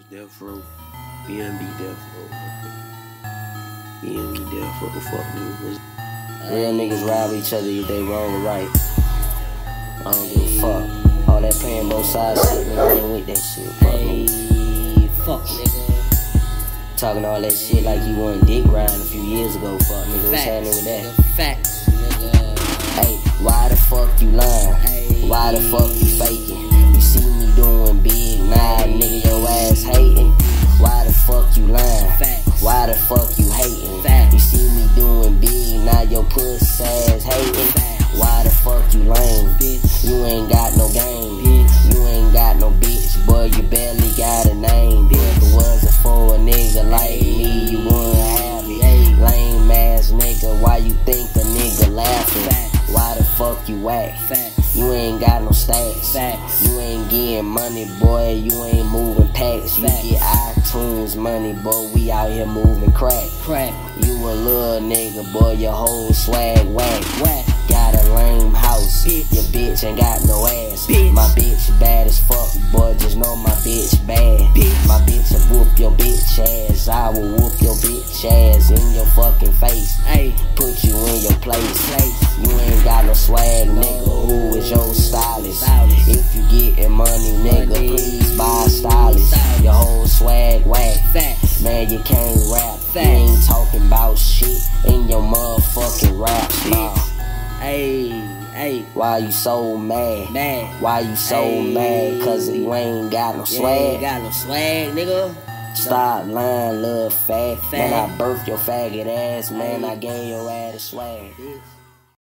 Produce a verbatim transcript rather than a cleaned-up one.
Death Row. B N B Death Row. B N B Death Row. The fuck niggas. Real niggas rob each other if they wrong or right. I don't give a fuck. All that playing both sides shit, nigga, I ain't with that shit. Fuck nigga. Fuck nigga. Talking all that shit like you wasn't dick riding a few years ago. Fuck nigga, what's happening with that? Nigga. Facts, nigga. Hey, why the fuck you lying? Ay. Why the fuck you faking? You see me doing big, nah, nigga, your ass hating. Why the fuck you lying? Facts. Why the fuck you hating? Facts. You see me doing big, now your puss ass hating. Facts. Why the fuck you lame? Bitch. You ain't got no game. Bitch. You ain't got no bitch, boy, you barely got a name. Bitch. If it wasn't for a nigga like me, you wouldn't have it. Ay. Lame ass nigga, why you think a nigga laughing? Facts. Why the fuck you whack? Facts. You ain't got no stacks. Facts. You ain't getting money, boy. You ain't moving packs. You Facts. get iTunes money, boy. We out here moving crack. Crack. You a little nigga, boy. Your whole swag whack. Whack. Got a lame house. Bitch. Your bitch ain't got no ass. Bitch. My bitch bad as fuck, boy. Just know my bitch bad. Bitch. My bitch will whoop your bitch ass. I will whoop your bitch ass in your fucking face. Hey. Put you in your place. Place. You ain't got no swag, nigga. Who is your stylist? Stylist. If you getting money, nigga, Money. please buy a stylist. Stylist. Your whole swag whack. Facts. Man, you can't rap. Facts. You ain't talking about shit in your motherfucking rap. Nah. Hey. Hey. Why you so mad? Mad. Why you so Ay. mad? Cause you ain't got no You swag. ain't got no swag, nigga. Stop lying, little fat. Fag. Man, I birthed your faggot ass. Man, Ay. I gave your ass a swag. Bitch.